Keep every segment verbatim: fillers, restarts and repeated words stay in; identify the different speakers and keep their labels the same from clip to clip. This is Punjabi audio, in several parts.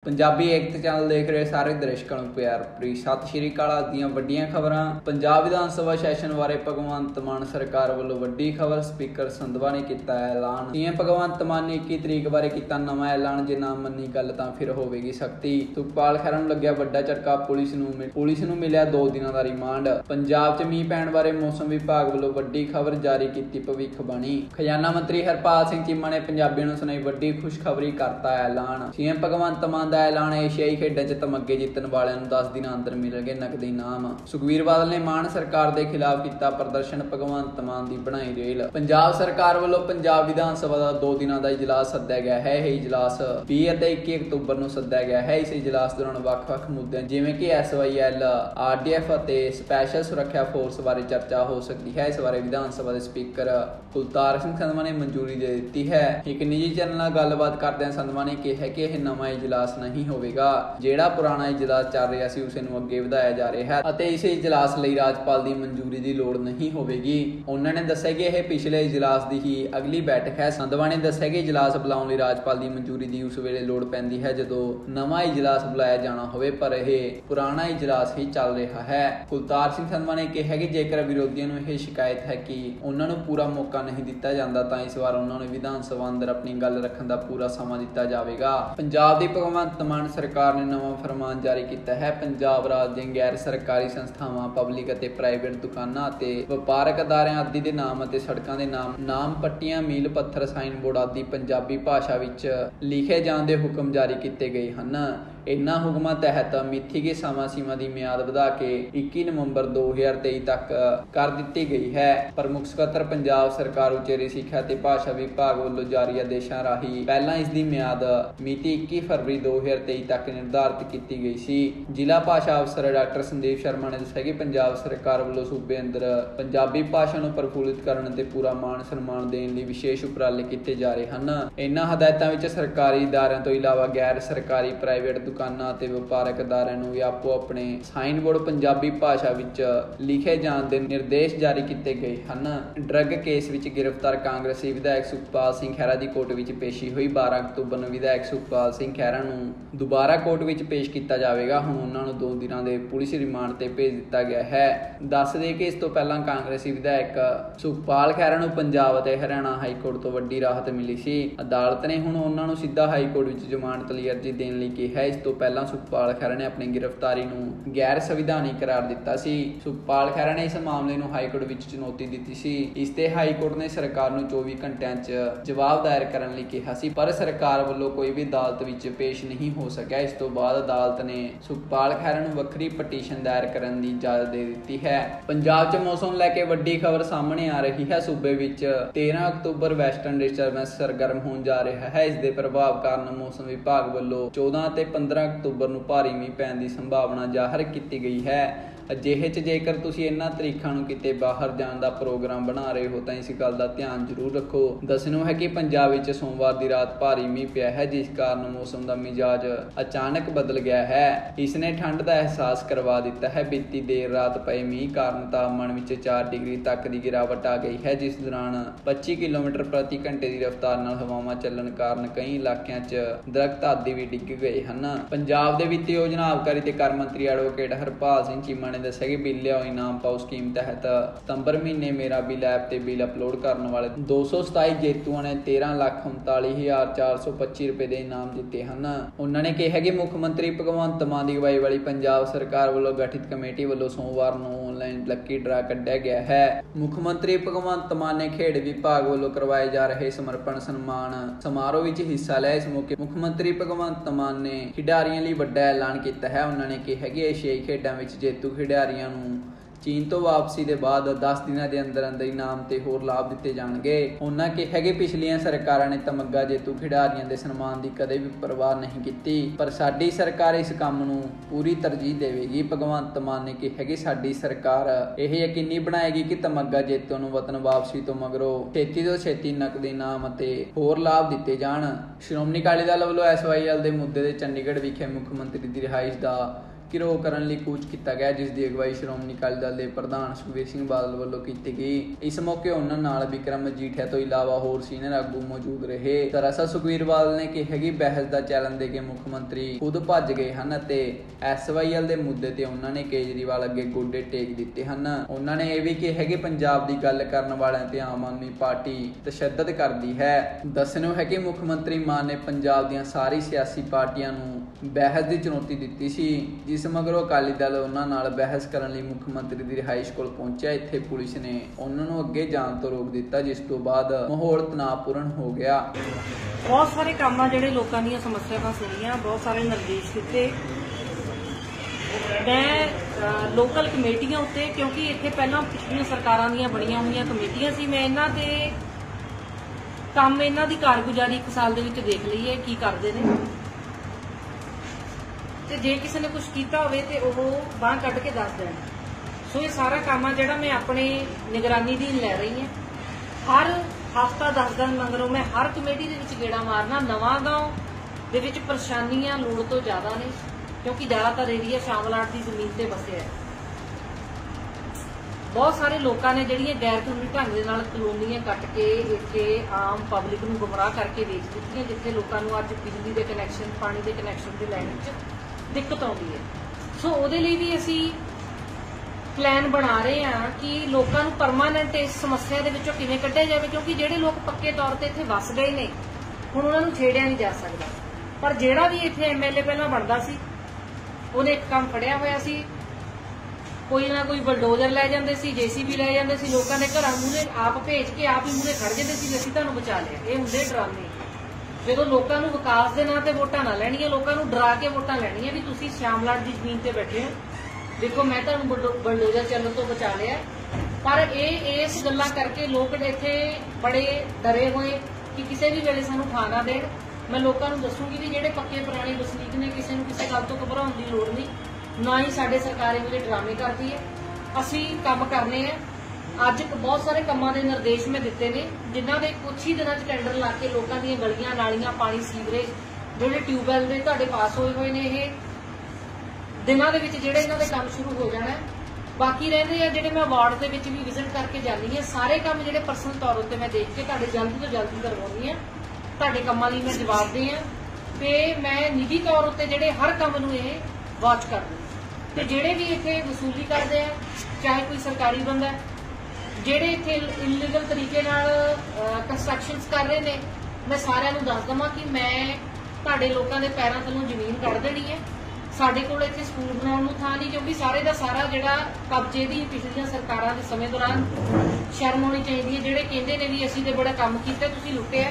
Speaker 1: पंजाबी एकता चैनल देख रहे सारे दर्शकों ਨੂੰ ਪਿਆਰ ਭਰੀ ਸਤਿ ਸ਼੍ਰੀ ਅਕਾਲ। ਅੱਜ ਦੀਆਂ ਵੱਡੀਆਂ ਖਬਰਾਂ। ਪੰਜਾਬ ਵਿਧਾਨ ਸਭਾ ਸੈਸ਼ਨ ਬਾਰੇ ਭਗਵੰਤ ਮਾਨ ਸਰਕਾਰ ਵੱਲੋਂ ਵੱਡੀ ਖਬਰ। ਸਪੀਕਰ ਸੰਧਵਾ ਨੇ ਕੀਤਾ ਐਲਾਨ। ਸੀਐਮ ਭਗਵੰਤ ਮਾਨ ਨੇ ਇੱਕੀ ਤਰੀਕ ਬਾਰੇ ਕੀਤਾ ਨਵਾਂ ਐਲਾਨ। ਜੇ ਨਾ ਮੰਨੀ ਗੱਲ ਤਾਂ ਫਿਰ ਹੋਵੇਗੀ ਸਖਤੀ। ਸੁਖਪਾਲ ਖਹਿਰਾ ਨੂੰ ਲੱਗਿਆ ਵੱਡਾ ਝਟਕਾ। ਪੁਲਿਸ ਨੂੰ ਪੁਲਿਸ ਨੂੰ ਮਿਲਿਆ ਦੋ ਦਿਨਾਂ ਦਾ ਰਿਮਾਂਡ। ਪੰਜਾਬ 'ਚ ਮੀਂਹ ਪੈਣ ਬਾਰੇ ਮੌਸਮ ਵਿਭਾਗ ਵੱਲੋਂ ਵੱਡੀ ਖਬਰ ਜਾਰੀ ਕੀਤੀ। ਭਵਿੱਖਬਾਣੀ। ਖਜ਼ਾਨਾ ਮੰਤਰੀ ਹਰਪਾਲ ਸਿੰਘ ਚੀਮਾ ਨੇ ਪੰਜਾਬੀਆਂ ਨੂੰ ਸੁਣਾਈ ਵੱਡੀ ਖੁਸ਼ਖਬਰੀ। ਕਰਤਾ ਐਲਾਨ। ਸੀਐਮ ਭਗਵੰਤ ਮਾਨ ਦਾ ਐਲਾਨ। ਏਸ਼ੀਆਈ ਖੇਡਾਂ 'ਚ ਤਮਗੇ ਜਿੱਤਣ ਵਾਲਿਆਂ ਨੂੰ ਦਸ ਦਿਨਾਂ ਅੰਦਰ ਮਿਲਣਗੇ ਨਕਦੀ ਇਨਾਮ। ਸੁਖਬੀਰ ਬਾਦਲ ਨੇ ਮਾਨ ਸਰਕਾਰ ਦੇ ਖਿਲਾਫ ਕੀਤਾ ਪ੍ਰਦਰਸ਼ਨ। ਭਗਵੰਤ ਮਾਨ ਦੀ ਬਣਾਈ ਰੇਲ। ਪੰਜਾਬ ਸਰਕਾਰ ਵੱਲੋਂ ਪੰਜਾਬ ਵਿਧਾਨ ਸਭਾ ਦਾ ਦੋ ਦਿਨਾਂ ਦਾ ਇਜਲਾਸ ਸੱਦਿਆ ਗਿਆ ਹੈ। ਇਹ ਇਜਲਾਸ ਵੀਹ ਅਤੇ ਇੱਕੀ ਅਕਤੂਬਰ ਨੂੰ ਸੱਦਿਆ ਗਿਆ ਹੈ। ਇਸ ਇਜਲਾਸ ਦੌਰਾਨ ਵੱਖ-ਵੱਖ ਮੁੱਦਿਆਂ ਜਿਵੇਂ ਕਿ S Y L, R D F ਅਤੇ ਸਪੈਸ਼ਲ ਸੁਰੱਖਿਆ ਫੋਰਸ ਬਾਰੇ ਚਰਚਾ ਹੋ ਸਕਦੀ ਹੈ। ਇਸ ਬਾਰੇ ਵਿਧਾਨ ਸਭਾ ਦੇ ਸਪੀਕਰ ਕੁਲਤਾਰ ਸਿੰਘ ਸੰਧਵਾ ਨੇ ਮਨਜ਼ੂਰੀ ਦੇ ਦਿੱਤੀ ਹੈ। ਇੱਕ ਨਿੱਜੀ ਚੈਨਲ ਨਾਲ ਗੱਲਬਾਤ ਕਰਦਿਆਂ ਸੰਧਵਾ ਨੇ ਕਿਹਾ ਕਿ ਇਹ ਨਵਾਂ ਇਜਲਾਸ ਨਹੀਂ ਹੋਵੇਗਾ। ਜਿਹੜਾ ਪੁਰਾਣਾ ਇਜਲਾਸ ਚੱਲ ਰਿਹਾ ਸੀ ਉਸੇ ਨੂੰ ਅੱਗੇ ਵਧਾਇਆ ਜਾ ਰਿਹਾ ਹੈ ਅਤੇ ਇਸ ਇਜਲਾਸ ਲਈ ਰਾਜਪਾਲ ਦੀ ਮਨਜ਼ੂਰੀ ਦੀ ਲੋੜ ਨਹੀਂ ਹੋਵੇਗੀ। ਉਹਨਾਂ ਨੇ ਦੱਸਿਆ ਕਿ ਇਹ ਪਿਛਲੇ ਇਜਲਾਸ ਦੀ ਹੀ ਅਗਲੀ ਬੈਠਕ ਹੈ। ਸੰਧਵਾ ਨੇ ਦੱਸਿਆ ਕਿ ਇਜਲਾਸ ਬੁਲਾਉਣ ਲਈ ਰਾਜਪਾਲ ਦੀ ਮਨਜ਼ੂਰੀ ਦੀ ਉਸ ਵੇਲੇ ਲੋੜ ਪੈਂਦੀ ਹੈ ਜਦੋਂ ਨਵਾਂ ਇਜਲਾਸ ਬੁਲਾਇਆ ਜਾਣਾ ਹੋਵੇ, ਪਰ ਇਹ ਪੁਰਾਣਾ ਇਜਲਾਸ ਹੀ ਚੱਲ ਰਿਹਾ ਹੈ। ਕੁਲਤਾਰ ਸਿੰਘ ਸੰਧਵਾ ਨੇ ਕਿਹਾ ਕਿ ਜੇਕਰ ਵਿਰੋਧੀਆਂ ਨੂੰ ਇਹ ਸ਼ਿਕਾਇਤ ਹੈ ਕਿ ਉਹਨਾਂ ਨੂੰ ਪੂਰਾ ਮੌਕਾ ਨਹੀਂ ਦਿੱਤਾ ਜਾਂਦਾ ਤਾਂ ਇਸ ਵਾਰ ਉਹਨਾਂ ਨੂੰ ਵਿਧਾਨ ਸਭਾ ਅੰਦਰ ਆਪਣੀ ਗੱਲ ਰੱਖਣ ਦਾ ਪੂਰਾ ਸਮਾਂ ਦਿੱਤਾ ਜਾਵੇਗਾ। ਪੰਜਾਬ ਦੀ ਭਗਵੰਤ ਮਾਨ ਸਰਕਾਰ ਨੇ ਨਵਾਂ ਫਰਮਾਨ ਜਾਰੀ ਕੀਤਾ ਹੈ। ਪੰਜਾਬ ਰਾਜ ਦੀਆਂ ਗੈਰ ਸਰਕਾਰੀ ਸੰਸਥਾਵਾਂ, ਪਬਲਿਕ ਅਤੇ ਪ੍ਰਾਈਵੇਟ ਦੁਕਾਨਾਂ ਅਤੇ ਵਪਾਰਕ ਅਦਾਰਿਆਂ ਆਦਿ ਦੇ ਨਾਮ ਅਤੇ ਸੜਕਾਂ ਦੇ ਨਾਮ ਨਾਮ ਪੱਟੀਆਂ, ਮੀਲ ਪੱਥਰ, ਸਾਈਨ ਬੋਰਡ ਆਦਿ ਪੰਜਾਬੀ ਭਾਸ਼ਾ ਵਿੱਚ ਲਿਖੇ ਜਾਣ ਦੇ ਹੁਕਮ ਜਾਰੀ ਕੀਤੇ ਗਏ ਹਨ। ਇਨ੍ਹਾਂ ਹੁਕਮਾਂ ਤਹਿਤ ਮਿੱਥੀ ਗਈ ਸਮਾਂ ਸੀਮਾ ਦੀ ਮਿਆਦ ਵਧਾ ਕੇ ਇੱਕੀ ਨਵੰਬਰ ਦੋ ਹਜ਼ਾਰ ਤੇਈ ਤੱਕ ਕਰ ਦਿੱਤੀ ਗਈ ਹੈ। ਪ੍ਰਮੁੱਖ ਸਕੱਤਰ ਪੰਜਾਬ ਸਰਕਾਰ ਉਚੇਰੀ ਸਿੱਖਿਆ ਤੇ ਭਾਸ਼ਾ ਵਿਭਾਗ ਵੱਲੋਂ ਜਾਰੀ ਆਦੇਸ਼ਾਂ ਰਾਹੀਂ ਪਹਿਲਾਂ ਇਸ ਦੀ ਮਿਆਦ ਮਿਤੀ ਇੱਕੀ ਫਰਵਰੀ ਦੋ ਹਜ਼ਾਰ ਤੇਈ ਤੱਕ ਨਿਰਧਾਰਿਤ ਕੀਤੀ ਗਈ ਸੀ। ਜ਼ਿਲ੍ਹਾ ਭਾਸ਼ਾ ਅਫਸਰ ਡਾਕਟਰ ਸੰਦੀਪ ਸ਼ਰਮਾ ਨੇ ਦੱਸਿਆ ਕਿ ਪੰਜਾਬ ਸਰਕਾਰ ਵੱਲੋਂ ਸੂਬੇ ਅੰਦਰ ਪੰਜਾਬੀ ਭਾਸ਼ਾ ਨੂੰ ਪ੍ਰਫੁੱਲਿਤ ਕਰਨ ਤੇ ਪੂਰਾ ਮਾਣ ਸਨਮਾਨ ਦੇਣ ਲਈ ਵਿਸ਼ੇਸ਼ ਉਪਰਾਲੇ ਕੀਤੇ ਜਾ ਰਹੇ ਹਨ। ਇਨ੍ਹਾਂ ਹਦਾਇਤਾਂ ਵਿੱਚ ਸਰਕਾਰੀ ਅਦਾਰਿਆਂ ਤੋਂ ਇਲਾਵਾ ਗੈਰ ਸਰਕਾਰੀ ਪ੍ਰਾਈਵੇਟ ਦੁਕਾਨਾਂ ਅਤੇ ਵਪਾਰਕ ਅਦਾਰਿਆਂ ਨੂੰ ਵੀ ਆਪੋ ਆਪਣੇ ਸਾਈਨ ਬੋਰਡ ਪੰਜਾਬੀ ਭਾਸ਼ਾ ਵਿੱਚ ਲਿਖੇ ਜਾਣ ਦੇ ਨਿਰਦੇਸ਼ ਜਾਰੀ ਕੀਤੇ ਗਏ ਹਨ। ਡਰੱਗ ਕੇਸ ਵਿੱਚ ਗ੍ਰਿਫਤਾਰ ਕਾਂਗਰਸੀ ਵਿਧਾਇਕ ਸੁਖਪਾਲ ਸਿੰਘ ਖਹਿਰਾ ਦੀ ਕੋਰਟ ਵਿੱਚ ਪੇਸ਼ੀ ਹੋਈ। ਬਾਰਾਂ ਅਕਤੂਬਰ ਨੂੰ ਵਿਧਾਇਕ ਸੁਖਪਾਲ ਸਿੰਘ ਖਹਿਰਾ ਨੂੰ ਦੁਬਾਰਾ ਕੋਰਟ ਵਿੱਚ ਪੇਸ਼ ਕੀਤਾ ਜਾਵੇਗਾ। ਹੁਣ ਉਹਨਾਂ ਨੂੰ ਦੋ ਦਿਨਾਂ ਦੇ ਪੁਲਿਸ ਰਿਮਾਂਡ ਤੇ ਭੇਜ ਦਿੱਤਾ ਗਿਆ ਹੈ। ਦੱਸ ਦੇ ਕਿ ਇਸ ਤੋਂ ਪਹਿਲਾਂ ਕਾਂਗਰਸੀ ਵਿਧਾਇਕ ਸੁਖਪਾਲ ਖਹਿਰਾ ਨੂੰ ਪੰਜਾਬ ਅਤੇ ਹਰਿਆਣਾ ਹਾਈ ਕੋਰਟ ਤੋਂ ਵੱਡੀ ਰਾਹਤ ਮਿਲੀ ਸੀ। ਅਦਾਲਤ ਨੇ ਹੁਣ ਉਹਨਾਂ ਨੂੰ ਸਿੱਧਾ ਹਾਈ ਕੋਰਟ ਵਿੱਚ ਜ਼ਮਾਨਤ ਲਈ ਅਰਜ਼ੀ ਦੇਣ ਲਈ ਕਿਹਾ। ਇਸ ਤੋਂ ਪਹਿਲਾਂ ਸੁਖਪਾਲ ਖਹਿਰਾ ਨੇ ਆਪਣੀ ਗ੍ਰਿਫਤਾਰੀ ਨੂੰ ਗੈਰ ਸੰਵਿਧਾਨਿਕ ਕਰਾਰ ਦਿੱਤਾ ਸੀ। ਸੁਖਪਾਲ ਖਹਿਰਾ ਨੇ ਇਸ ਮਾਮਲੇ ਨੂੰ ਹਾਈ ਕੋਰਟ ਵਿੱਚ ਚੁਣੌਤੀ ਦਿੱਤੀ ਸੀ। ਇਸ ਤੇ ਹਾਈ ਕੋਰਟ ਨੇ ਸਰਕਾਰ ਨੂੰ ਚੌਵੀ ਘੰਟਿਆਂ 'ਚ ਜਵਾਬ ਦਾਇਰ ਕਰਨ ਲਈ ਕਿਹਾ ਸੀ, ਪਰ ਸਰਕਾਰ ਵੱਲੋਂ ਕੋਈ ਵੀ ਅਦਾਲਤ ਵਿੱਚ ਪੇਸ਼ ਨਹੀਂ ਹੋ ਸਕਿਆ। ਇਸ ਤੋਂ ਬਾਅਦ ਅਦਾਲਤ ਨੇ ਸੁਖਪਾਲ ਖਹਿਰਾ ਨੂੰ ਵੱਖਰੀ ਪਟੀਸ਼ਨ ਦਾਇਰ ਕਰਨ ਦੀ ਇਜਾਜ਼ਤ ਦੇ ਦਿੱਤੀ ਹੈ। ਪੰਜਾਬ 'ਚ ਮੌਸਮ ਲੈ ਕੇ ਵੱਡੀ ਖਬਰ ਸਾਹਮਣੇ ਆ ਰਹੀ ਹੈ। ਸੂਬੇ ਵਿੱਚ ਤੇਰਾਂ ਅਕਤੂਬਰ ਵੈਸਟਰਨ ਡਿਸਟਰਬੈਂਸ ਸਰਗਰਮ ਹੋਣ ਜਾ ਰਿਹਾ ਹੈ। ਇਸ ਦੇ ਪ੍ਰਭਾਵ ਕਾਰਨ ਮੌਸਮ ਵਿਭਾਗ ਵੱਲੋਂ ਚੌਦਾਂ ਅਤੇ ਪੰਦਰਾਂ ਅਕਤੂਬਰ ਨੂੰ ਭਾਰੀ ਮੀਂਹ ਪੈਣ ਦੀ ਸੰਭਾਵਨਾ ਜ਼ਾਹਰ ਕੀਤੀ ਗਈ ਹੈ। ਅਜਿਹੇ 'ਚ ਜੇਕਰ ਤੁਸੀਂ ਇਹਨਾਂ ਤਰੀਕਾਂ ਨੂੰ ਕਿਤੇ ਬਾਹਰ ਜਾਣ ਦਾ ਪ੍ਰੋਗਰਾਮ ਬਣਾ ਰਹੇ ਹੋ ਤਾਂ ਇਸ ਗੱਲ ਦਾ ਧਿਆਨ ਜ਼ਰੂਰ ਰੱਖੋ। ਦੱਸਣਯੋਗ ਹੈ ਕਿ ਪੰਜਾਬ ਵਿੱਚ ਸੋਮਵਾਰ ਦੀ ਰਾਤ ਭਾਰੀ ਮੀਂਹ ਪਿਆ ਹੈ, ਜਿਸ ਕਾਰਨ ਮੌਸਮ ਦਾ ਮਿਜਾਜ ਅਚਾਨਕ ਬਦਲ ਗਿਆ ਹੈ। ਇਸ ਨੇ ਠੰਡ ਦਾ ਅਹਿਸਾਸ ਕਰਵਾ ਦਿੱਤਾ ਹੈ। ਬੀਤੀ ਦੇਰ ਰਾਤ ਪਏ ਮੀਂਹ ਕਾਰਨ ਤਾਪਮਾਨ ਵਿੱਚ ਚਾਰ ਡਿਗਰੀ ਤੱਕ ਦੀ ਗਿਰਾਵਟ ਆ ਗਈ ਹੈ, ਜਿਸ ਦੌਰਾਨ ਪੱਚੀ ਕਿਲੋਮੀਟਰ ਪ੍ਰਤੀ ਘੰਟੇ ਦੀ ਰਫ਼ਤਾਰ ਨਾਲ ਹਵਾਵਾਂ ਚੱਲਣ ਕਾਰਨ ਕਈ ਇਲਾਕਿਆਂ 'ਚ ਦਰਖਤ ਆਦਿ ਵੀ ਡਿੱਗ ਗਏ ਹਨ। ਪੰਜਾਬ ਦੇ ਵਿੱਤ ਯੋਜਨਾ ਆਬਕਾਰੀ ਤੇ ਕਰ ਮੰਤਰੀ ਐਡਵੋਕੇਟ ਹਰਪਾਲ ਸਿੰਘ ਚੀਮਾ ਨੇ ਦੱਸਿਆ ਕਿ ਬਿੱਲ ਲਿਆਓ ਇਨਾਮ ਪਾਓ ਸਕੀਮ ਤਹਿਤ ਸਤੰਬਰ ਮਹੀਨੇ ਮੇਰਾ ਬਿੱਲ ਐਪ ਤੇ ਬਿੱਲ ਅਪਲੋਡ ਕਰਨ ਵਾਲੇ ਦੋ ਸੌ ਸਤਾਈ ਜੇਤੂਆਂ ਨੇ ਤੇਰਾਂ ਲੱਖ ਉਨਤਾਲੀ ਹਜ਼ਾਰ ਚਾਰ ਸੌ ਪੱਚੀ ਰੁਪਏ ਦੇ ਇਨਾਮ ਜਿੱਤੇ ਹਨ। ਉਹਨਾਂ ਨੇ ਕਿਹਾ ਕਿ ਮੁੱਖ ਮੰਤਰੀ ਭਗਵੰਤ ਮਾਨ ਦੀ ਅਗਵਾਈ ਵਾਲੀ ਪੰਜਾਬ ਸਰਕਾਰ ਵੱਲੋਂ ਗਠਿਤ ਕਮੇਟੀ ਵੱਲੋਂ ਸੋਮਵਾਰ ਨੂੰ ਆਨਲਾਈਨ ਲੱਕੀ ਡਰਾ ਕੱਢਿਆ ਗਿਆ ਹੈ। ਮੁੱਖ ਮੰਤਰੀ ਭਗਵੰਤ ਮਾਨ ਨੇ ਖੇਡ ਵਿਭਾਗ ਵੱਲੋਂ ਕਰਵਾਏ ਜਾ ਰਹੇ ਸਮਰਪਣ ਸਨਮਾਨ ਸਮਾਰੋਹ ਵਿੱਚ ਹਿੱਸਾ ਲਿਆ। ਇਸ ਮੌਕੇ ਮੁੱਖ ਮੰਤਰੀ ਭਗਵੰਤ ਮਾਨ ਨੇ ਖਿਡਾਰੀਆਂ ਲਈ ਵੱਡਾ ਐਲਾਨ ਕੀਤਾ ਹੈ। ਉਹਨਾਂ ਨੇ ਕਿਹਾ ਕਿ ਏਸ਼ੀਆਈ ਖੇਡਾਂ ਵਿੱਚ ਜੇਤੂ ਖਿਡਾਰੀਆਂ ਨੂੰ ਚੀਨ ਤੋਂ ਵਾਪਸੀ ਦੇ ਬਾਅਦ ਦਸ ਦਿਨਾਂ ਦੇ ਅੰਦਰ ਅੰਦਰ ਇਨਾਮ ਤੇ ਹੋਰ ਲਾਭ ਦਿੱਤੇ ਜਾਣਗੇ। ਉਹਨਾਂ ਕਿਹਾ ਕਿ ਪਿਛਲੀਆਂ ਸਰਕਾਰਾਂ ਨੇ ਤਮਗਾ ਜੇਤੂ ਖਿਡਾਰੀਆਂ ਦੇ ਸਨਮਾਨ ਦੀ ਕਦੇ ਵੀ ਪਰਵਾਹ ਨਹੀਂ ਕੀਤੀ, ਪਰ ਸਾਡੀ ਸਰਕਾਰ ਇਸ ਕੰਮ ਨੂੰ ਪੂਰੀ ਤਰਜੀਹ ਦੇਵੇਗੀ। ਭਗਵੰਤ ਮਾਨ ਨੇ ਕਿਹਾ ਕਿ ਸਾਡੀ ਸਰਕਾਰ ਇਹ ਯਕੀਨੀ ਬਣਾਏਗੀ ਕਿ ਤਮਗਾ ਜੇਤੂਆਂ ਨੂੰ ਵਤਨ ਵਾਪਸੀ ਤੋਂ ਮਗਰੋਂ ਛੇਤੀ ਤੋਂ ਛੇਤੀ ਨਕਦੀ ਇਨਾਮ ਅਤੇ ਹੋਰ ਲਾਭ ਦਿੱਤੇ ਜਾਣ। ਸ਼੍ਰੋਮਣੀ ਅਕਾਲੀ ਦਲ ਵੱਲੋਂ ਐਸ ਵਾਈ ਐਲ ਦੇ ਮੁੱਦੇ ਦੇ ਚੰਡੀਗੜ੍ਹ ਵਿਖੇ ਮੁੱਖ ਮੰਤਰੀ ਦੀ ਰਿਹਾਇਸ਼ ਦਾ ਗਿਰੋਹ ਕਰਨ ਲਈ ਕੂਚ ਕੀਤਾ ਗਿਆ, ਜਿਸ ਦੀ ਅਗਵਾਈ ਸ਼੍ਰੋਮਣੀ ਅਕਾਲੀ ਦਲ ਦੇ ਪ੍ਰਧਾਨ ਸੁਖਬੀਰ ਸਿੰਘ ਬਾਦਲ ਵੱਲੋਂ ਕੀਤੀ ਗਈ। ਇਸ ਮੌਕੇ ਉਹਨਾਂ ਨਾਲ ਵਿਕਰਮ ਮਜੀਠੀਆ ਤੋਂ ਇਲਾਵਾ ਹੋਰ ਸੀਨੀਅਰ ਆਗੂ ਮੌਜੂਦ ਰਹੇ। ਦਰਅਸਲ ਸੁਖਬੀਰ ਬਾਦਲ ਨੇ ਕਿਹਾ ਕਿ ਬਹਿਸ ਦਾ ਚੈਲੰਜ ਦੇ ਕੇ ਮੁੱਖ ਮੰਤਰੀ ਖੁਦ ਭੱਜ ਗਏ ਹਨ ਅਤੇ ਐਸ ਵਾਈ ਐਲ ਦੇ ਮੁੱਦੇ ਤੇ ਉਹਨਾਂ ਨੇ ਕੇਜਰੀਵਾਲ ਅੱਗੇ ਗੋਡੇ ਟੇਕ ਦਿੱਤੇ ਹਨ। ਉਹਨਾਂ ਨੇ ਇਹ ਵੀ ਕਿਹਾ ਕਿ ਪੰਜਾਬ ਦੀ ਗੱਲ ਕਰਨ ਵਾਲਿਆਂ ਤੇ ਆਮ ਆਦਮੀ ਪਾਰਟੀ ਤਸ਼ੱਦਦ ਕਰਦੀ ਹੈ। ਦੱਸਣਯੋਗ ਹੈ ਕਿ ਮੁੱਖ ਮੰਤਰੀ ਮਾਨ ਨੇ ਪੰਜਾਬ ਦੀਆਂ ਸਾਰੀ ਸਿਆਸੀ ਪਾਰਟੀਆਂ ਨੂੰ ਬਹਿਸ ਦੀ ਚੁਣੌਤੀ ਦਿੱਤੀ ਸੀ, ਜਿਸ ਮਗਰੋਂ ਅਕਾਲੀ ਦਲ ਉਹਨਾਂ ਨਾਲ ਬਹਿਸ ਕਰਨ ਲਈ ਮੁੱਖ ਮੰਤਰੀ ਦੀ ਰਿਹਾਇਸ਼ ਕੋਲ ਪਹੁੰਚਿਆ। ਇੱਥੇ ਪੁਲਿਸ ਨੇ ਉਹਨਾਂ ਨੂੰ ਅੱਗੇ ਜਾਣ ਤੋਂ ਰੋਕ ਦਿੱਤਾ, ਜਿਸ ਤੋਂ ਬਾਅਦ ਮਾਹੌਲ ਤਣਾਅਪੂਰਨ ਹੋ ਗਿਆ।
Speaker 2: ਬਹੁਤ ਸਾਰੇ ਕੰਮ ਆ ਜਿਹੜੇ ਲੋਕਾਂ ਦੀਆਂ ਸਮੱਸਿਆਵਾਂ ਸੁਣੀਆਂ, ਬਹੁਤ ਸਾਰੇ ਨਿਰਦੇਸ਼ ਦਿੱਤੇ। ਮੈਂ ਲੋਕਲ ਕਮੇਟੀਆਂ ਉੱਤੇ, ਕਿਉਂਕਿ ਇੱਥੇ ਪਹਿਲਾਂ ਪਿਛਲੀਆਂ ਸਰਕਾਰਾਂ ਦੀਆਂ ਬਣੀਆਂ ਹੋਈਆਂ ਕਮੇਟੀਆਂ ਸੀ, ਮੈਂ ਇਹਨਾਂ ਤੇ ਕੰਮ ਇਹਨਾਂ ਦੀ ਕਾਰਗੁਜ਼ਾਰੀ ਇੱਕ ਸਾਲ ਦੇ ਵਿੱਚ ਦੇਖ ਲਈ ਹੈ ਕੀ ਕਰਦੇ ਨੇ, ਤੇ ਜੇ ਕਿਸੇ ਨੇ ਕੁਝ ਕੀਤਾ ਹੋਵੇ ਤੇ ਉਹ ਬਾਂਹ ਕੱਢ ਕੇ ਦੱਸ ਦੇਣ। ਸੋ ਇਹ ਸਾਰਾ ਕੰਮ ਆ ਜਿਹੜਾ ਮੈਂ ਆਪਣੀ ਨਿਗਰਾਨੀ ਦੀ ਲੈ ਰਹੀ ਹਾਂ। ਹਰ ਹਫ਼ਤਾ ਦਸ ਦਿਨ ਮਗਰੋਂ ਮੈਂ ਹਰ ਕਮੇਟੀ ਦੇ ਵਿੱਚ ਗੇੜਾ ਮਾਰਨਾ। ਨਵਾਂ ਗਾਂਵ ਦੇ ਵਿੱਚ ਪਰੇਸ਼ਾਨੀਆਂ ਲੋੜ ਤੋਂ ਜ਼ਿਆਦਾ ਨੇ, ਕਿਉਂਕਿ ਜ਼ਿਆਦਾਤਰ ਏਰੀਆ ਸ਼ਾਮਲਾਟ ਦੀ ਜ਼ਮੀਨ ਤੇ ਵਸਿਆ ਹੈ। ਬਹੁਤ ਸਾਰੇ ਲੋਕਾਂ ਨੇ ਜਿਹੜੀਆਂ ਗੈਰ ਕਾਨੂੰਨੀ ਢੰਗ ਦੇ ਨਾਲ ਕਲੋਨੀਆਂ ਕੱਟ ਕੇ ਇੱਥੇ ਆਮ ਪਬਲਿਕ ਨੂੰ ਗੁੰਮਰਾਹ ਕਰਕੇ ਵੇਚ ਦਿੱਤੀਆਂ, ਜਿੱਥੇ ਲੋਕਾਂ ਨੂੰ ਅੱਜ ਬਿਜਲੀ ਦੇ ਕਨੈਕਸ਼ਨ, ਪਾਣੀ ਦੇ ਕਨੈਕਸ਼ਨ ਦੇ ਲੈਣ ਵਿੱਚ ਦਿੱਕਤ ਆਉਂਦੀ ਹੈ। ਸੋ ਉਹਦੇ ਲਈ ਵੀ ਅਸੀਂ ਪਲਾਨ ਬਣਾ ਰਹੇ ਹਾਂ ਕਿ ਲੋਕਾਂ ਨੂੰ ਪਰਮਾਨੈਂਟ ਇਸ ਸਮੱਸਿਆ ਦੇ ਵਿੱਚੋਂ ਕਿਵੇਂ ਕੱਢਿਆ ਜਾਵੇ, ਕਿਉਂਕਿ ਜਿਹੜੇ ਲੋਕ ਪੱਕੇ ਤੌਰ ਤੇ ਇੱਥੇ ਵਸ ਗਏ ਨੇ ਹੁਣ ਉਹਨਾਂ ਨੂੰ ਛੇੜਿਆ ਨਹੀਂ ਜਾ ਸਕਦਾ। ਪਰ ਜਿਹੜਾ ਵੀ ਇੱਥੇ ਐਮ ਐਲ ਏ ਪਹਿਲਾਂ ਬਣਦਾ ਸੀ ਉਹਨੇ ਇੱਕ ਕੰਮ ਫੜਿਆ ਹੋਇਆ ਸੀ, ਕੋਈ ਨਾ ਕੋਈ ਬਲਡੋਜ਼ਰ ਲੈ ਜਾਂਦੇ ਸੀ, ਜੇਸੀਬੀ ਲੈ ਜਾਂਦੇ ਸੀ, ਲੋਕਾਂ ਦੇ ਘਰਾਂ ਮੂਹਰੇ ਆਪ ਭੇਜ ਕੇ ਆਪ ਹੀ ਮੂਹਰੇ ਖੜ ਜਾਂਦੇ ਸੀ, ਅਸੀਂ ਤੁਹਾਨੂੰ ਬਚਾ ਲਿਆ। ਇਹ ਹੁੰਦੇ ਡਰਾਮੇ। ਜਦੋਂ ਲੋਕਾਂ ਨੂੰ ਵਿਕਾਸ ਦੇ ਨਾਂ ਤੇ ਵੋਟਾਂ ਨਾ ਲੈਣੀਆਂ, ਲੋਕਾਂ ਨੂੰ ਡਰਾ ਕੇ ਵੋਟਾਂ ਲੈਣੀਆਂ ਵੀ ਤੁਸੀਂ ਸ਼ਾਮਲਾਟ ਦੀ ਜ਼ਮੀਨ ਤੇ ਬੈਠੇ ਹੋ, ਦੇਖੋ ਮੈਂ ਤੁਹਾਨੂੰ ਬਲਡੋਜ਼ਰ ਚੱਲਣ ਤੋਂ ਬਚਾ ਲਿਆ। ਪਰ ਇਹ ਇਸ ਗੱਲਾਂ ਕਰਕੇ ਲੋਕ ਇੱਥੇ ਬੜੇ ਡਰੇ ਹੋਏ ਕਿ ਕਿਸੇ ਵੀ ਵੇਲੇ ਸਾਨੂੰ ਖਾ ਨਾ ਦੇਣ। ਮੈਂ ਲੋਕਾਂ ਨੂੰ ਦੱਸੂਗੀ ਵੀ ਜਿਹੜੇ ਪੱਕੇ ਪੁਰਾਣੇ ਵਸਨੀਕ ਨੇ, ਕਿਸੇ ਨੂੰ ਕਿਸੇ ਗੱਲ ਤੋਂ ਘਬਰਾਉਣ ਦੀ ਲੋੜ ਨਹੀਂ, ਨਾ ਹੀ ਸਾਡੇ ਸਰਕਾਰ ਇਹ ਵੇਲੇ ਡਰਾਮੇ ਕਰਦੀ ਹੈ। ਅਸੀਂ ਕੰਮ ਕਰਨੇ ਆ। ਅੱਜ ਬਹੁਤ ਸਾਰੇ ਕੰਮਾਂ ਦੇ ਨਿਰਦੇਸ਼ ਮੈਂ ਦਿੱਤੇ ਨੇ, ਜਿਨ੍ਹਾਂ ਦੇ ਕੁਝ ਹੀ ਦਿਨਾਂ 'ਚ ਟੈਂਡਰ ਲਾ ਕੇ ਲੋਕਾਂ ਦੀਆਂ ਗਲੀਆਂ, ਨਾਲੀਆਂ, ਪਾਣੀ, ਸੀਵਰੇਜ, ਜਿਹੜੇ ਟਿਊਬਵੈਲ ਦੇ ਤੁਹਾਡੇ ਪਾਸ ਹੋਏ ਹੋਏ ਨੇ, ਇਹ ਦਿਨਾਂ ਦੇ ਵਿੱਚ ਜਿਹੜੇ ਇਹਨਾਂ ਦੇ ਕੰਮ ਸ਼ੁਰੂ ਹੋ ਜਾਣਾ। ਬਾਕੀ ਰਹਿੰਦੇ ਆ ਜਿਹੜੇ ਮੈਂ ਵਾਰਡ ਦੇ ਵਿੱਚ ਵੀ ਵਿਜ਼ਿਟ ਕਰਕੇ ਜਾਂਦੀ ਹਾਂ, ਸਾਰੇ ਕੰਮ ਜਿਹੜੇ ਪਰਸਨਲ ਤੌਰ ਉੱਤੇ ਮੈਂ ਦੇਖ ਕੇ ਤੁਹਾਡੇ ਜਲਦੀ ਤੋਂ ਜਲਦੀ ਕਰਵਾਉਣੀ ਆ। ਤੁਹਾਡੇ ਕੰਮਾਂ ਲਈ ਮੈਂ ਜਵਾਬਦੇਹ ਹਾਂ ਤੇ ਮੈਂ ਨਿੱਜੀ ਤੌਰ ਉੱਤੇ ਜਿਹੜੇ ਹਰ ਕੰਮ ਨੂੰ ਇਹ ਵਾਚ ਕਰਦੀ। ਤੇ ਜਿਹੜੇ ਵੀ ਇੱਥੇ ਵਸੂਲੀ ਕਰਦੇ ਆ, ਚਾਹੇ ਕੋਈ ਸਰਕਾਰੀ ਬੰਦਾ, ਜਿਹੜੇ ਇੱਥੇ ਇਲੀਗਲ ਤਰੀਕੇ ਨਾਲ ਕੰਸਟਰਕਸ਼ਨਸ ਕਰ ਰਹੇ ਨੇ, ਮੈਂ ਸਾਰਿਆਂ ਨੂੰ ਦੱਸ ਦਵਾਂ ਕਿ ਮੈਂ ਤੁਹਾਡੇ ਲੋਕਾਂ ਦੇ ਪੈਰਾਂ ਥੱਲੋਂ ਜ਼ਮੀਨ ਕੱਢ ਦੇਣੀ ਹੈ। ਸਾਡੇ ਕੋਲ ਇੱਥੇ ਸਕੂਲ ਬਣਾਉਣ ਨੂੰ ਥਾਂ ਨਹੀਂ, ਕਿਉਂਕਿ ਸਾਰੇ ਦਾ ਸਾਰਾ ਜਿਹੜਾ ਕਬਜ਼ੇ ਦੀ ਪਿਛਲੀਆਂ ਸਰਕਾਰਾਂ ਦੇ ਸਮੇਂ ਦੌਰਾਨ ਸ਼ਰਮ ਹੋਣੀ ਚਾਹੀਦੀ ਹੈ। ਜਿਹੜੇ ਕਹਿੰਦੇ ਨੇ ਵੀ ਅਸੀਂ ਤੇ ਬੜਾ ਕੰਮ ਕੀਤਾ, ਤੁਸੀਂ ਲੁੱਟਿਆ,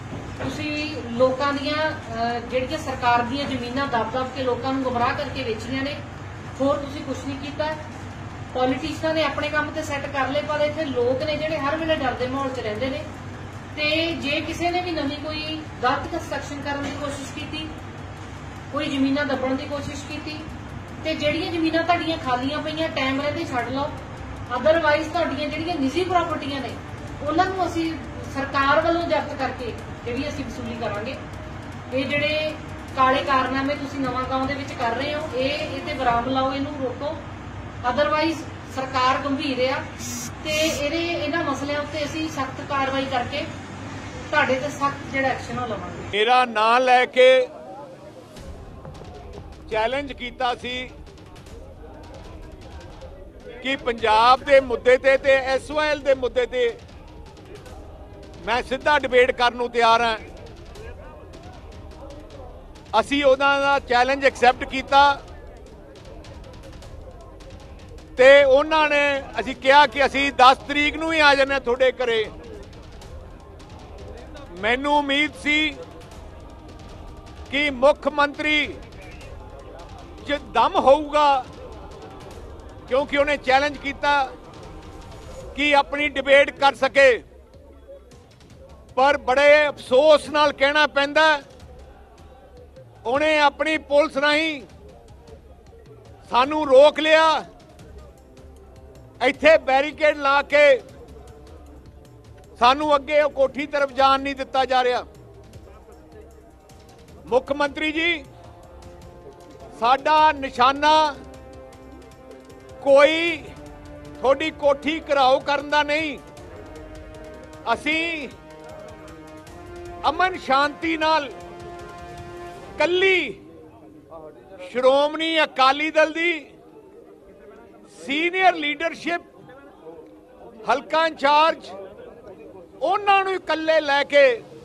Speaker 2: ਤੁਸੀਂ ਲੋਕਾਂ ਦੀਆਂ ਜਿਹੜੀਆਂ ਸਰਕਾਰ ਦੀਆਂ ਜ਼ਮੀਨਾਂ ਦਬ ਦਬ ਕੇ ਲੋਕਾਂ ਨੂੰ ਗੁੰਮਰਾਹ ਕਰਕੇ ਵੇਚੀਆਂ ਨੇ, ਹੋਰ ਤੁਸੀਂ ਕੁਝ ਨਹੀਂ ਕੀਤਾ। ਪੋਲੀਟੀਸ਼ੀਅਨਾਂ ਨੇ ਆਪਣੇ ਕੰਮ ਤੇ ਸੈੱਟ ਕਰ ਲਏ, ਪਰ ਇੱਥੇ ਲੋਕ ਨੇ ਜਿਹੜੇ ਹਰ ਵੇਲੇ ਡਰਦੇ ਮਾਹੌਲ 'ਚ ਰਹਿੰਦੇ ਨੇ। ਤੇ ਜੇ ਕਿਸੇ ਨੇ ਵੀ ਨਵੀਂ ਕੋਈ ਗਲਤ ਕੰਸਟਰਕਸ਼ਨ ਕਰਨ ਦੀ ਕੋਸ਼ਿਸ਼ ਕੀਤੀ, ਕੋਈ ਜ਼ਮੀਨਾਂ ਦੱਬਣ ਦੀ ਕੋਸ਼ਿਸ਼ ਕੀਤੀ, ਤੇ ਜਿਹੜੀਆਂ ਜ਼ਮੀਨਾਂ ਤੁਹਾਡੀਆਂ ਖਾਲੀਆਂ ਪਈਆਂ ਟਾਈਮ ਰਹਿੰਦੇ ਛੱਡ ਲਓ। ਅਦਰਵਾਈਜ਼ ਤੁਹਾਡੀਆਂ ਜਿਹੜੀਆਂ ਨਿੱਜੀ ਪ੍ਰਾਪਰਟੀਆਂ ਨੇ ਉਹਨਾਂ ਨੂੰ ਅਸੀਂ ਸਰਕਾਰ ਵੱਲੋਂ ਜ਼ਬਤ ਕਰਕੇ ਜਿਹੜੀ ਅਸੀਂ ਵਸੂਲੀ ਕਰਾਂਗੇ। ਇਹ ਜਿਹੜੇ ਕਾਲੇ ਕਾਰਨਾਮੇ ਤੁਸੀਂ ਨਵਾਂ ਗਾਂਵ ਦੇ ਵਿੱਚ ਕਰ ਰਹੇ ਹੋ, ਇਹ ਇਹ ਤੇ ਵਿਰਾਮ ਲਾਓ, ਇਹਨੂੰ ਰੋਕੋ। ਅਦਰਵਾਈਜ਼ ਸਰਕਾਰ ਗੰਭੀਰ ਆ ਤੇ ਇਹਦੇ ਇਹਨਾਂ ਮਸਲਿਆਂ ਉੱਤੇ ਅਸੀਂ ਸਖਤ ਕਾਰਵਾਈ ਕਰਕੇ ਤੁਹਾਡੇ ਤੇ ਸਖਤ ਜਿਹੜਾ ਐਕਸ਼ਨ ਉਹ ਲਵਾਂਗੇ।
Speaker 3: ਮੇਰਾ ਨਾਂ ਲੈ ਕੇ ਚੈਲੰਜ ਕੀਤਾ ਸੀ ਕਿ ਪੰਜਾਬ ਦੇ ਮੁੱਦੇ ਤੇ ਤੇ ਐਸ ਵਾਈ ਐਲ ਦੇ ਮੁੱਦੇ ਤੇ ਮੈਂ ਸਿੱਧਾ ਡਿਬੇਟ ਕਰਨ ਨੂੰ ਤਿਆਰ ਹਾਂ। ਅਸੀਂ ਉਹਨਾਂ ਦਾ ਚੈਲੰਜ ਐਕਸੈਪਟ ਕੀਤਾ ਤੇ ਉਹਨਾਂ ਨੇ ਅਸੀਂ ਕਿਹਾ ਕਿ ਅਸੀਂ ਦਸ ਤਰੀਕ ਨੂੰ ਹੀ ਆ ਜਾਣਾ ਤੁਹਾਡੇ ਘਰੇ। ਮੈਨੂੰ ਉਮੀਦ ਸੀ ਕਿ ਮੁੱਖ ਮੰਤਰੀ 'ਚ ਦਮ ਹੋਊਗਾ, ਕਿਉਂਕਿ ਉਹਨੇ ਚੈਲੰਜ ਕੀਤਾ ਕਿ ਆਪਣੀ ਡਿਬੇਟ ਕਰ ਸਕੇ। ਪਰ ਬੜੇ ਅਫਸੋਸ ਨਾਲ ਕਹਿਣਾ ਪੈਂਦਾ, ਉਹਨੇ ਆਪਣੀ ਪੁਲਿਸ ਰਾਹੀਂ ਸਾਨੂੰ ਰੋਕ ਲਿਆ, ਇੱਥੇ ਬੈਰੀਕੇਡ ਲਾ ਕੇ ਸਾਨੂੰ ਅੱਗੇ ਉਹ ਕੋਠੀ ਤਰਫ ਜਾਣ ਨਹੀਂ ਦਿੱਤਾ ਜਾ ਰਿਹਾ। ਮੁੱਖ ਮੰਤਰੀ ਜੀ, साडा निशाना कोई थोड़ी कोठी घराओ करन दा नहीं। असी अमन शांति नाल कल्ली श्रोमणी अकाली दल दी सीनियर लीडरशिप हल्का इंचार्ज उन्होंने इकल्ले लैके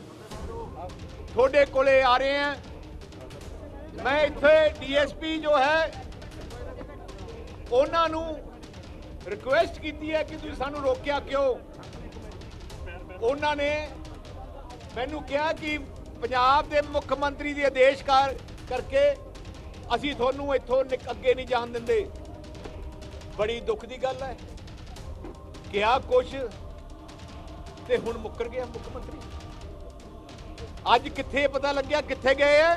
Speaker 3: थोड़े कोले आ रहे हैं। मैं इत्थे डीएसपी जो है उन्होंने रिक्वेस्ट की है कि तुसीं सानू रोकिया क्यों। उन्होंने मैनू कहा कि पंजाब के मुख्यमंत्री के आदेश कर करके असी थोनू इत्थों अगे नहीं जान देंदे। बड़ी दुख की गल है, क्या कुछ ते हुण मुकर गया मुख्यमंत्री। अज किथे पता लग्या किथे गए है,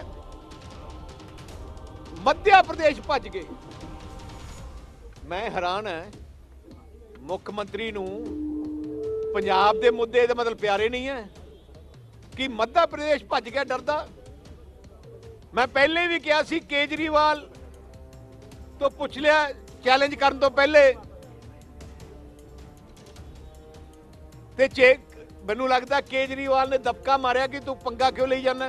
Speaker 3: मध्य प्रदेश भज गए। मैं हैरान है, मुख्यमंत्री नूं पंजाब दे मुद्दे दे मतलब प्यारे नहीं है कि मध्य प्रदेश भज गया डरदा। मैं पहले भी कहा सी केजरीवाल तो पुछ लिया चैलेंज करने तो पहले ते चेक मैनू लगता केजरीवाल ने दबका मारिया कि तू पंगा क्यों ले जाना।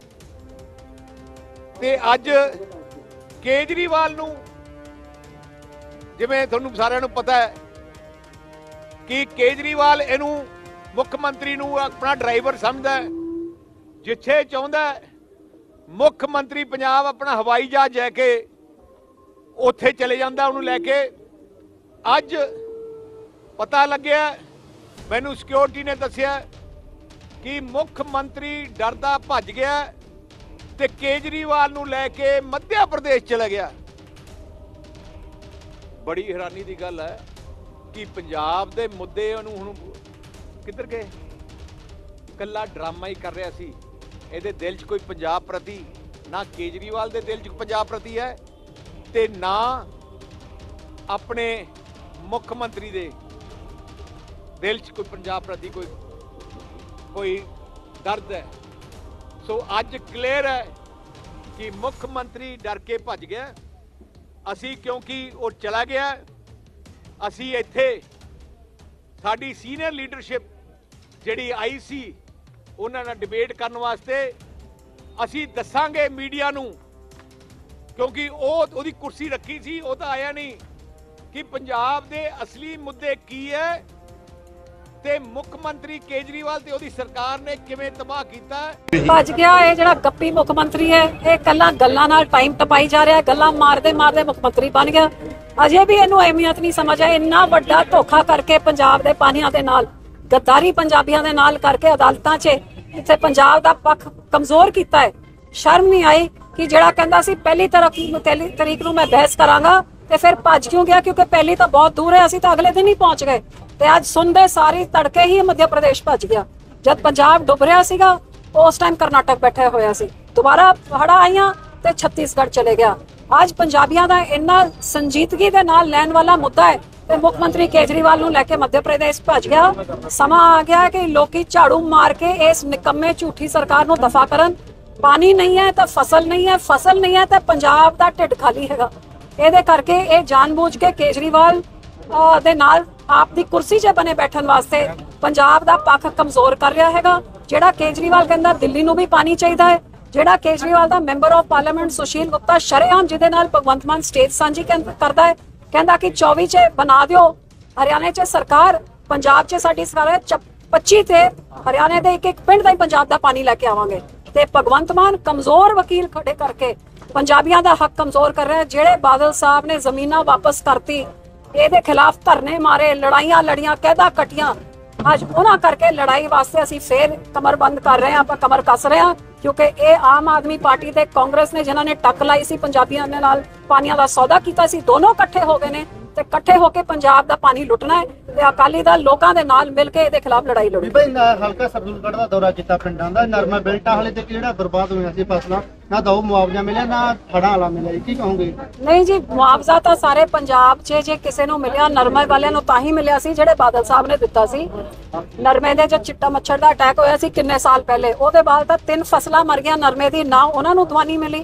Speaker 3: ते अज केजरीवाल नू जिवें तुहानू सारिआं नू पता है कि केजरीवाल इनू मुख्यमंत्री नू अपना ड्राइवर समझदा है। जिथे चाहुंदा मुख्यमंत्री पंजाब अपना हवाई जहाज लैके उत्थे चले जांदा उहनू लैके। अज पता लग्या मैनू सिक्योरिटी ने दसिया कि मुख्यमंत्री डरदा भज गया ते केजरीवाल नू लैके मध्य प्रदेश चला गया। बड़ी हैरानी की गल है कि पंजाब दे मुद्दे हुण किधर गए। कल्ला ड्रामा ही कर रहा सी, इहदे दिल च कोई पंजाब प्रति ना केजरीवाल दे दिल च पंजाब प्रति है ते ना अपने मुख्यमंत्री दे दिल च कोई पंजाब प्रति कोई कोई दर्द है। सो अज क्लियर है कि मुख्यमंत्री डर के भज गया। असी क्योंकि वो चला गया, असी इत्थे साडी सीनियर लीडरशिप जिहड़ी आई सी उन्हां नाल डिबेट करने वास्ते असी दसांगे मीडिया नूं, क्योंकि वो ओहदी कुर्सी रखी सी, वो तो आया नहीं कि पंजाब दे असली मुद्दे की है ते मुख्यमंत्री केजरीवाल ते ओहदी सरकार ने किवें तबाह कीता।
Speaker 4: भज गया ये जिहड़ा गप्पी मुख्यमंत्री है, ये कल्ला गल्लां नाल टाइम टपाई जा रहा है, गल्लां मारदे मारदे मुख्यमंत्री बन गया। अजे भी इहनूं अहमियत नहीं समझ आई। इन्ना वड्डा धोखा करके पंजाब दे पानियां दे नाल गद्दारी पंजाबियां दे नाल करके अदालतां 'च इत्थे पंजाब दा पक्ष कमजोर कीता है। शर्म नहीं आई कि जिहड़ा कहंदा सी पहली तरीक नूं मैं बहस करांगा ते फिर भज क्यों गया, क्योंकि पहली तो बहुत दूर है, असीं तो अगले दिन ही पहुंच गए। ते अज सुनदे सारी तड़के ही मध्य प्रदेश भज गया। जब पंजाब डुब रहा सीगा उस टाइम कर्नाटक बैठे होया सी, दोबारा हड़ा आईयां ते छत्तीसगढ़ चले गया। आज पंजाबियां दा इन्ना संजीदगी दे नाल लैण वाला मुद्दा है ते मुख्यमंत्री केजरीवाल नूं लैके मध्य प्रदेश भज गया। समा आ गया कि लोकी झाड़ू मार के इस निकम्मे झूठी सरकार नूं दफा करन। पानी नहीं है तो फसल नहीं है, फसल नहीं है तो पंजाब दा ढिड खाली हैगा। इहदे करके ये जानबूझ के केजरीवाल दे नाल आप दी कुर्सी 'च बने बैठन वास्ते पंजाब दा पक्ष कमजोर कर रहा हैगा। जिहड़ा केजरीवाल कहंदा दिल्ली नूं भी पानी चाहिदा है, जिहड़ा केजरीवाल दा member of parliament Sushil Gupta शरेआम जिहदे नाल भगवंत मान स्टेज सांझी करदा है, कहंदा कि चौबी च बना दिओ हरियाणे च सरकार, पंजाब च साडी सरकार है, पच्ची ते हरियाणे दे एक एक पिंड दा पंजाब दा पानी लैके आवांगे। ते भगवंत मान कमजोर वकील खड़े करके पंजाबियां दा हक कमजोर कर रहे हैं। जिहड़े बादल साहब ने जमीनां वापस करती, ਇਹਦੇ खिलाफ धरने मारे, लड़ाइयां लड़ियां, कैदा कटियां, अज उन्हां करके लड़ाई वास्ते असीं फिर कमर बंद कर रहे हैं, आपां कमर कस रहे हैं। क्योंकि ये आम आदमी पार्टी ते कांग्रेस ने जिन्हां ने टक लाई सी पंजाबियां दे नाल पानियां दा सौदा कीता सी, दोनों इकट्ठे हो गए ने ते इकट्ठे होके पंजाब दा पानी लुटना है ते अकाली दल लोकां दे नाल मिल के इहदे खिलाफ लड़ाई लड़ू।
Speaker 5: हल्का सरदूलगढ़ दा दौरा कीता पिंडां दा, नरमा बिल्टा हाले ते ਜਿਹੜਾ बर्बाद ਹੋਇਆ ਸੀ ਫਸਲਾਂ, ना दो मुआवजा मिले ना हड़ां वाला मिले, की कहोगे?
Speaker 4: नहीं जी, मुआवजा तो सारे पंजाब च जे किसी नूं मिलिया, नरमे वाले नूं तां ही मिलिया सी ਜਿਹੜੇ बादल साहब ने दिता सी। नरमे दे जो चिट्टा मच्छर दा अटैक होया सी किन्ने साल पहले, ਉਹਦੇ ਬਾਅਦ ਤਾਂ ਤਿੰਨ ਫਸਲਾਂ ਮਰ ਗਈਆਂ नरमे दी, ना उन्हां नूं दवानी मिली।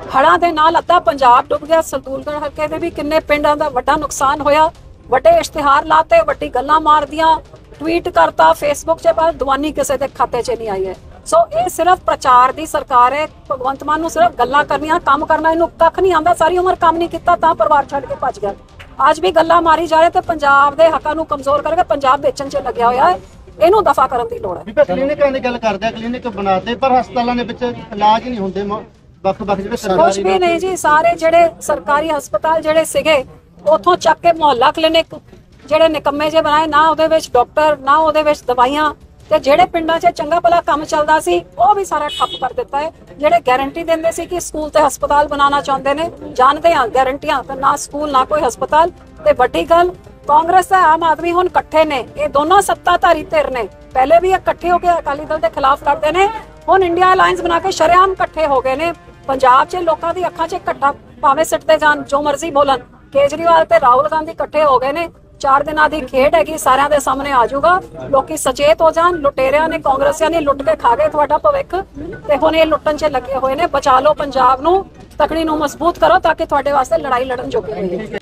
Speaker 4: ਹੜ੍ਹਾਂ ਦੇ ਨਾਲ ਅੱਧਾ ਪੰਜਾਬ ਡੁੱਬ ਗਿਆ। ਸਰਦੂਲਗੜ੍ਹ ਹਲਕੇ ਦੇ ਵੀ ਕਿੰਨੇ ਪਿੰਡਾਂ ਦਾ ਵੱਡਾ ਨੁਕਸਾਨ ਹੋਇਆ। ਵੱਡੇ ਇਸ਼ਤਿਹਾਰ ਲਾਤੇ, ਵੱਡੀ ਗੱਲਾਂ ਮਾਰਦੀਆਂ, ਟਵੀਟ ਕਰਤਾ ਫੇਸਬੁੱਕ 'ਚ, ਪਰ ਦਵਾਨੀ ਕਿਸੇ ਦੇ ਖਾਤੇ 'ਚ ਨਹੀਂ ਆਈ ਹੈ। ਸੋ ਇਹ ਸਿਰਫ ਪ੍ਰਚਾਰ ਦੀ ਸਰਕਾਰ ਹੈ। ਭਗਵੰਤ ਮਾਨ ਨੂੰ ਸਿਰਫ ਗੱਲਾਂ ਕਰਨੀਆਂ, ਕੰਮ ਕਰਨਾ ਇਹਨੂੰ ਕੱਖ ਨਹੀਂ ਆਉਂਦਾ। ਸਾਰੀ ਉਮਰ ਕੰਮ ਨਹੀਂ ਕੀਤਾ ਤਾਂ ਪਰਿਵਾਰ ਛੱਡ ਕੇ ਭੱਜ ਗਿਆ। ਅੱਜ ਵੀ ਗੱਲਾਂ ਮਾਰੀ ਜਾ ਰਹੇ ਤੇ ਪੰਜਾਬ ਦੇ ਹੱਕਾਂ ਨੂੰ ਕਮਜ਼ੋਰ ਕਰਕੇ ਪੰਜਾਬ ਵੇਚਣ 'ਚ ਲੱਗਿਆ ਹੋਇਆ ਹੈ। ਇਹਨੂੰ ਦਫਾ ਕਰਨ ਦੀ ਲੋੜ ਹੈ।
Speaker 5: ਵੀ ਕਲੀਨਿਕਾਂ ਦੀ ਗੱਲ ਕਰਦੇ ਆ, ਕਲੀਨਿਕ ਬਣਾਤੇ ਪਰ ਹਸਪਤਾਲਾਂ ਦੇ ਵਿੱਚ ਇਲਾਜ ਨਹੀਂ ਹੁੰਦੇ। ਵੱਖ ਵੱਖ ਜਿਹੜੇ
Speaker 4: ਕੁਛ
Speaker 5: ਸਰਕਾਰੀ
Speaker 4: ਵੀ ਨਹੀਂ ਜੀ, ਸਾਰੇ ਜਿਹੜੇ ਸਰਕਾਰੀ ਹਸਪਤਾਲ ਜਿਹੜੇ ਸੀਗੇ ਉਥੋਂ ਚੱਕ ਕੇ ਮੁਹੱਲਾ ਕਲੀਨਿਕ ਜਿਹੜੇ ਨਿਕੰਮੇ ਜੇ ਬਣਾਏ, ਨਾ ਉਹਦੇ ਵਿੱਚ ਡਾਕਟਰ, ਨਾ ਉਹਦੇ ਵਿੱਚ ਦਵਾਈਆਂ, ਤੇ ਜਿਹੜੇ ਪਿੰਡਾਂ 'ਚ ਚੰਗਾ ਭਲਾ ਕੰਮ ਚੱਲਦਾ ਸੀ ਉਹ ਵੀ ਸਾਰਾ ਠੱਪ ਕਰ ਦਿੱਤਾ ਹੈ। ਜਿਹੜੇ ਗਾਰੰਟੀ ਦਿੰਦੇ ਸੀ ਕਿ ਸਕੂਲ ਤੇ ਹਸਪਤਾਲ ਬਣਾਉਣਾ ਚਾਹੁੰਦੇ ਨੇ, ਜਾਣਦੇ ਹਾਂ ਗਾਰੰਟੀਆਂ ਤੇ ਨਾ ਸਕੂਲ ਨਾ ਕੋਈ ਹਸਪਤਾਲ। ਤੇ ਵੱਡੀ ਗੱਲ, ਕਾਂਗਰਸ ਤੇ ਆਮ ਆਦਮੀ ਹੁਣ ਇਕੱਠੇ ਨੇ, ਇਹ ਦੋਨੋਂ ਸੱਤਾਧਾਰੀ ਧਿਰ ਨੇ। ਪਹਿਲੇ ਵੀ ਇਕੱਠੇ ਹੋ ਕੇ ਅਕਾਲੀ ਦਲ ਦੇ ਖਿਲਾਫ ਕਰਦੇ ਨੇ, ਹੁਣ ਇੰਡੀਆ ਅਲਾਈਅੰਸ ਬਣਾ ਕੇ ਸ਼ਰੇਆਮ ਇਕੱਠੇ ਹੋ ਗਏ ਨੇ। ਪੰਜਾਬ 'ਚ ਲੋਕਾਂ ਦੀ ਅੱਖਾਂ 'ਚ ਘੱਟਾ ਭਾਵੇਂ ਸਿੱਟਦੇ ਜਾਣ, ਜੋ ਮਰਜ਼ੀ ਬੋਲਣ। ਕੇਜਰੀਵਾਲ ਤੇ ਰਾਹੁਲ ਗਾਂਧੀ ਇਕੱਠੇ ਹੋ ਗਏ ਨੇ। ਚਾਰ ਦਿਨਾਂ ਦੀ ਖੇਡ ਹੈਗੀ, ਸਾਰਿਆਂ ਦੇ ਸਾਹਮਣੇ ਆ ਜਾਊਗਾ। ਲੋਕੀ ਸਚੇਤ ਹੋ ਜਾਣ। ਲੁਟੇਰਿਆਂ ਨੇ, ਕਾਂਗਰਸੀਆਂ ਨੇ ਲੁੱਟ ਕੇ ਖਾ ਗਏ ਤੁਹਾਡਾ ਭਵਿੱਖ, ਤੇ ਹੁਣ ਇਹ ਲੁੱਟਣ 'ਚ ਲੱਗੇ ਹੋਏ ਨੇ। ਬਚਾ ਲਓ ਪੰਜਾਬ ਨੂੰ, ਤਕੜੀ ਨੂੰ ਮਜ਼ਬੂਤ ਕਰੋ ਤਾਂ ਕਿ ਤੁਹਾਡੇ ਵਾਸਤੇ ਲੜਾਈ ਲੜਨ ਜੋਗੇ ਹੋਈਏ।